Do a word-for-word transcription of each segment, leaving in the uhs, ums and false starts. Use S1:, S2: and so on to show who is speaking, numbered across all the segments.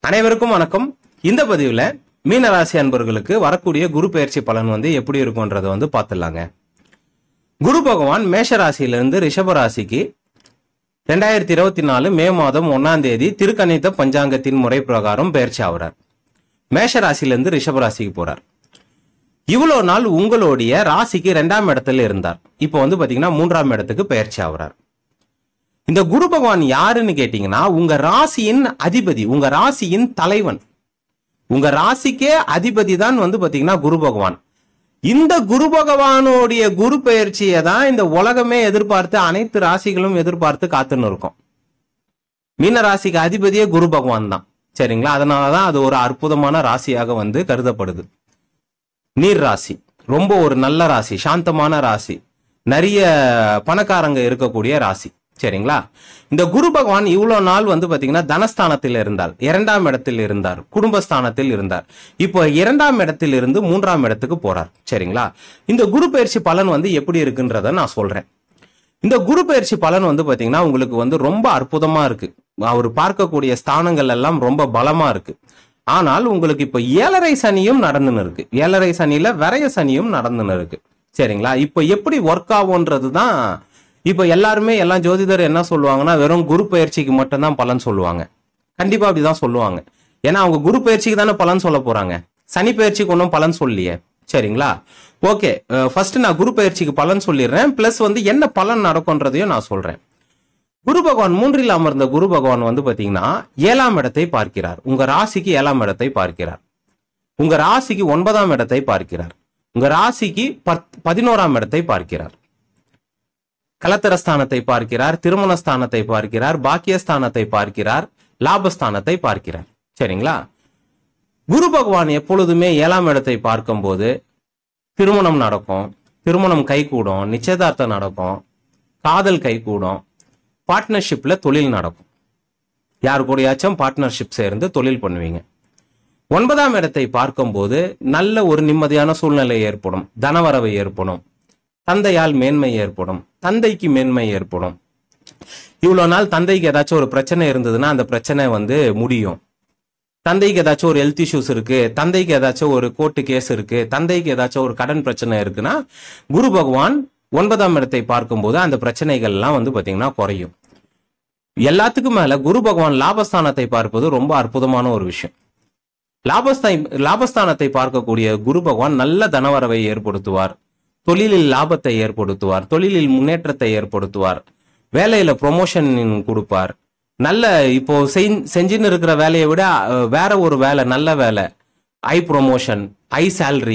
S1: அனைவருக்கும் வணக்கம். இந்த பதிவுல மீனராசி அன்பர்களுக்கு வரக்கூடிய குரு பெயர்ச்சி பலன் வந்து எப்படி இருக்கும்ன்றத வந்து பார்த்துடலாங்க. குரு பகவான் மேஷ ராசியிலிருந்து ரிஷப ராசிக்கு ரெண்டாயிரத்தி இருபத்தி நாலு மே மாதம் ஒன்னாம் தேதி திருக்கணித பஞ்சாங்கத்தின் முறை பிரகாரம் பெயர்ச்சி ஆகிறார். மேஷ ராசியிலிருந்து ரிஷப ராசிக்கு போறார். இவ்வளவு நாள் உங்களுடைய ராசிக்கு ரெண்டாம் இடத்துல இருந்தார். இப்போ வந்து பாத்தீங்கன்னா மூன்றாம் இடத்துக்கு பெயர்ச்சி ஆகிறார். இந்த குரு பகவான் யாருன்னு கேட்டீங்கன்னா உங்க ராசியின் அதிபதி, உங்க ராசியின் தலைவன், உங்க ராசிக்கே அதிபதி தான் வந்து பாத்தீங்கன்னா குரு பகவான். இந்த குரு பகவானுடைய குரு பெயர்ச்சியை தான் இந்த உலகமே எதிர்பார்த்து அனைத்து ராசிகளும் எதிர்பார்த்து காத்துன்னு இருக்கும். மீன ராசிக்கு அதிபதியே குரு பகவான் தான். சரிங்களா? அதனாலதான் அது ஒரு அற்புதமான ராசியாக வந்து கருதப்படுது. நீர் ராசி ரொம்ப ஒரு நல்ல ராசி, சாந்தமான ராசி, நிறைய பணக்காரங்க இருக்கக்கூடிய ராசி. சரிங்களா? இந்த குரு பகவான் இவ்வளவு நாள் வந்து பாத்தீங்கன்னா தனஸ்தானத்தில் இருந்தார், இரண்டாம் இடத்தில் இருந்தார், குடும்பஸ்தானத்தில் இருந்தார். இப்போ இரண்டாம் இடத்தில் இருந்து மூன்றாம் இடத்துக்கு போறார். சரிங்களா? இந்த குரு பயிற்சி பலன் வந்து எப்படி இருக்குன்றத நான் சொல்றேன். இந்த குரு பயிற்சி பலன் வந்து பாத்தீங்கன்னா உங்களுக்கு வந்து ரொம்ப அற்புதமா இருக்கு. அவர் பார்க்கக்கூடிய ஸ்தானங்கள் எல்லாம் ரொம்ப பலமா இருக்கு. ஆனால் உங்களுக்கு இப்ப ஏழரை சனியும் நடந்துன்னு இருக்கு. ஏழரை சனியில விரைய சனியும் நடந்துன்னு இருக்கு. சரிங்களா? இப்ப எப்படி ஒர்க் ஆகும்ன்றதுதான். இப்ப எல்லாருமே எல்லாம் ஜோதிடர் என்ன சொல்லுவாங்கன்னா வெறும் குரு பயிற்சிக்கு மட்டும்தான் பலன் சொல்லுவாங்க. கண்டிப்பா அப்படிதான் சொல்லுவாங்க. ஏன்னா அவங்க குரு பயிற்சிக்கு தானே பலன் சொல்ல போறாங்க, சனி பயிற்சிக்கு ஒன்றும் பலன் சொல்லியே. சரிங்களா? ஓகே, ஃபர்ஸ்ட் நான் குரு பயிற்சிக்கு பலன் சொல்லிடுறேன். பிளஸ் வந்து என்ன பலன் நடக்கும்ன்றதையும் நான் சொல்றேன். குரு பகவான் மூன்றில் அமர்ந்த குரு பகவான் வந்து பாத்தீங்கன்னா ஏழாம் இடத்தை பார்க்கிறார். உங்க ராசிக்கு ஏழாம் இடத்தை பார்க்கிறார். உங்க ராசிக்கு ஒன்பதாம் இடத்தை பார்க்கிறார். உங்க ராசிக்கு பதினோராம் இடத்தை பார்க்கிறார். கலத்திரஸ்தானத்தை பார்க்கிறார், திருமணஸ்தானத்தை பார்க்கிறார், பாக்கியஸ்தானத்தை பார்க்கிறார், லாபஸ்தானத்தை பார்க்கிறார். சரிங்களா? குரு பகவான் எப்பொழுதுமே ஏழாம் இடத்தை பார்க்கும் போது திருமணம் நடக்கும், திருமணம் கைகூடும், நிச்சயதார்த்தம் நடக்கும், காதல் கைகூடும், பார்ட்னர்ஷிப்ல தொழில் நடக்கும். யாரு கூடயாச்சும் பார்ட்னர்ஷிப் சேர்ந்து தொழில் பண்ணுவீங்க. ஒன்பதாம் இடத்தை பார்க்கும் போது நல்ல ஒரு நிம்மதியான சூழ்நிலை ஏற்படும், தனவரவு ஏற்படும், தந்தையால் மேன்மை ஏற்படும், தந்தைக்கு மேன்மை ஏற்படும். இவ்வளவு நாள் தந்தைக்கு ஏதாச்சும் ஒரு பிரச்சனை இருந்ததுன்னா அந்த பிரச்சனை வந்து முடியும். தந்தைக்கு ஏதாச்சும் ஒரு ஹெல்த் இஷ்யூஸ் இருக்கு, தந்தைக்கு ஏதாச்சும் ஒரு கோர்ட்டு கேஸ் இருக்கு, தந்தைக்கு ஏதாச்சும் ஒரு கடன் பிரச்சனை இருக்குன்னா குரு பகவான் ஒன்பதாம் இடத்தை பார்க்கும்போது அந்த பிரச்சனைகள் எல்லாம் வந்து பாத்தீங்கன்னா குறையும். எல்லாத்துக்கும் மேல குரு பகவான் லாபஸ்தானத்தை பார்ப்பது ரொம்ப அற்புதமான ஒரு விஷயம். லாபஸ்தான லாபஸ்தானத்தை பார்க்கக்கூடிய குரு பகவான் நல்ல தனவரவை ஏற்படுத்துவார், தொழிலில் லாபத்தை ஏற்படுத்துவார், தொழிலில் முன்னேற்றத்தை ஏற்படுத்துவார், வேலையில ப்ரொமோஷன் கொடுப்பார். நல்ல இப்போ செஞ்சுன்னு இருக்கிற வேலையை விட வேற ஒரு வேலை, நல்ல வேலை, ஹை ப்ரொமோஷன், ஹை சேலரி,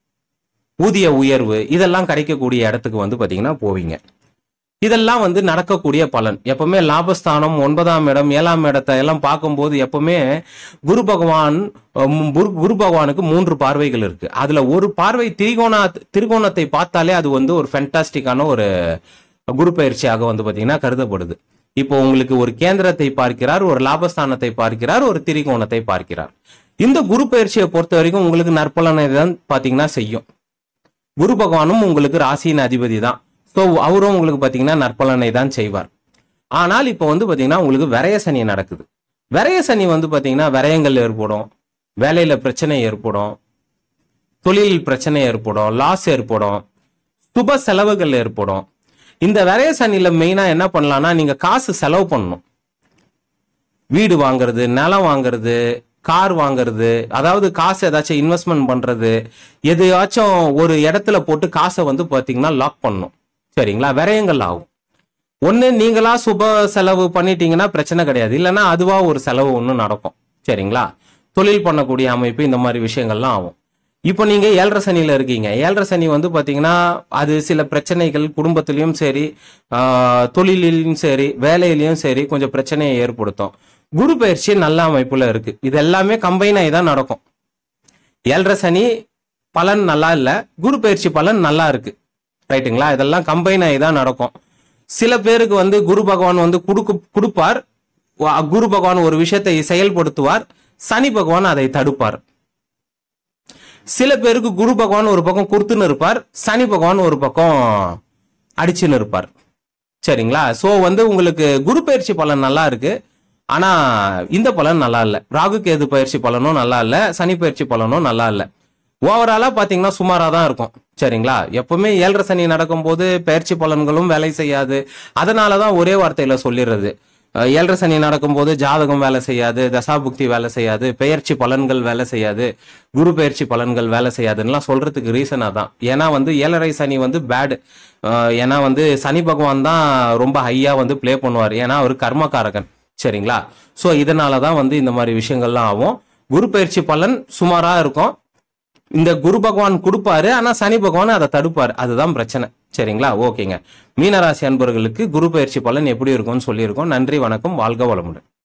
S1: ஊதிய உயர்வு, இதெல்லாம் கிடைக்கக்கூடிய இடத்துக்கு வந்து பாத்தீங்கன்னா போவீங்க. இதெல்லாம் வந்து நடக்கக்கூடிய பலன். எப்பவுமே லாபஸ்தானம், ஒன்பதாம் இடம், ஏழாம் இடத்தை எல்லாம் பார்க்கும்போது எப்பவுமே குரு பகவான் குரு பகவானுக்கு மூன்று பார்வைகள் இருக்கு. அதுல ஒரு பார்வை திரிகோண திரிகோணத்தை பார்த்தாலே அது வந்து ஒரு ஃபென்டாஸ்டிக்கான ஒரு குரு பயிற்சியாக வந்து பாத்தீங்கன்னா கருதப்படுது. இப்போ உங்களுக்கு ஒரு கேந்திரத்தை பார்க்கிறார், ஒரு லாபஸ்தானத்தை பார்க்கிறார், ஒரு திரிகோணத்தை பார்க்கிறார். இந்த குரு பயிற்சியை பொறுத்த வரைக்கும் உங்களுக்கு நற்பலனை தான் பாத்தீங்கன்னா செய்யும். குரு பகவானும் உங்களுக்கு ராசியின் அதிபதி தான். ஸோ அவரும் உங்களுக்கு பாத்தீங்கன்னா நற்பலனை தான் செய்வார். ஆனால் இப்போ வந்து பாத்தீங்கன்னா உங்களுக்கு விரைய சனி நடக்குது. விரைய சனி வந்து பாத்தீங்கன்னா விரயங்கள் ஏற்படும், வேலையில பிரச்சனை ஏற்படும், தொழிலில் பிரச்சனை ஏற்படும், லாஸ் ஏற்படும், சுப செலவுகள் ஏற்படும். இந்த விரைய சனியில மெயினா என்ன பண்ணலாம்னா நீங்க காசு செலவு பண்ணணும். வீடு வாங்குறது, நிலம் வாங்குறது, கார் வாங்குறது, அதாவது காசு ஏதாச்சும் இன்வெஸ்ட்மெண்ட் பண்றது, எதையாச்சும் ஒரு இடத்துல போட்டு காசை வந்து பாத்தீங்கன்னா லாக் பண்ணணும். சரிங்களா? விரயங்கள் ஆகும். ஒண்ணு நீங்களா சுப செலவு பண்ணிட்டீங்கன்னா பிரச்சனை கிடையாது, இல்லைன்னா அதுவா ஒரு செலவு ஒண்ணு நடக்கும். சரிங்களா? தொழில் பண்ணக்கூடிய அமைப்பு, இந்த மாதிரி விஷயங்கள்லாம் ஆகும். இப்போ நீங்க ஏழரை சனியில இருக்கீங்க. ஏழரை சனி வந்து பாத்தீங்கன்னா அது சில பிரச்சனைகள் குடும்பத்திலையும் சரி, ஆஹ் தொழிலையும் சரி, வேலையிலையும் சரி கொஞ்சம் பிரச்சனையை ஏற்படுத்தும். குரு பயிற்சி நல்ல அமைப்புல இருக்கு. இது எல்லாமே கம்பைன் ஆகி தான் நடக்கும். ஏழரை சனி பலன் நல்லா இல்ல, குரு பயிற்சி பலன் நல்லா இருக்கு. ரைட்டுங்களா? இதெல்லாம் கம்பைன் ஆகி தான் நடக்கும். சில பேருக்கு வந்து குரு பகவான் வந்து கொடுக்கு கொடுப்பார், குரு பகவான் ஒரு விஷயத்தை செயல்படுத்துவார், சனி பகவான் அதை தடுப்பார். சில பேருக்கு குரு பகவான் ஒரு பக்கம் கொடுத்துன்னு இருப்பார், சனி பகவான் ஒரு பக்கம் அடிச்சுன்னு இருப்பார். சரிங்களா? சோ வந்து உங்களுக்கு குரு பயிற்சி பலன் நல்லா இருக்கு. ஆனா இந்த பலன் நல்லா இல்ல. ராகு கேது பயிற்சி பலனும் நல்லா இல்ல, சனி பயிற்சி பலனும் நல்லா இல்ல. ஓவராலா பாத்தீங்கன்னா சுமாரா தான் இருக்கும். சரிங்களா? எப்பவுமே ஏழரை சனி நடக்கும் போது பயிற்சி பலன்களும் வேலை செய்யாது. அதனாலதான் ஒரே வார்த்தையில சொல்லிடுறது, ஏழரை சனி நடக்கும்போது ஜாதகம் வேலை செய்யாது, தசாபுக்தி வேலை செய்யாது, பெயர்ச்சி பலன்கள் வேலை செய்யாது, குரு பயிற்சி பலன்கள் வேலை செய்யாதுன்னெலாம் சொல்றதுக்கு ரீசனா தான். ஏன்னா வந்து ஏழரை சனி வந்து பேடு. ஏன்னா வந்து சனி பகவான் தான் ரொம்ப ஹையா வந்து பிளே பண்ணுவார். ஏன்னா அவர் கர்மகாரகன். சரிங்களா? ஸோ இதனால தான் வந்து இந்த மாதிரி விஷயங்கள்லாம் ஆகும். குரு பயிற்சி பலன் சுமாரா இருக்கும். இந்த குரு பகவான் கொடுப்பாரு, ஆனா சனி பகவான் அதை தடுப்பாரு. அதுதான் பிரச்சனை. சரிங்களா? ஓகேங்க. மீனராசி அன்பர்களுக்கு குரு பயிற்சி பலன் எப்படி இருக்கும்னு சொல்லியிருக்கோம். நன்றி, வணக்கம், வாழ்க வளமுடன்.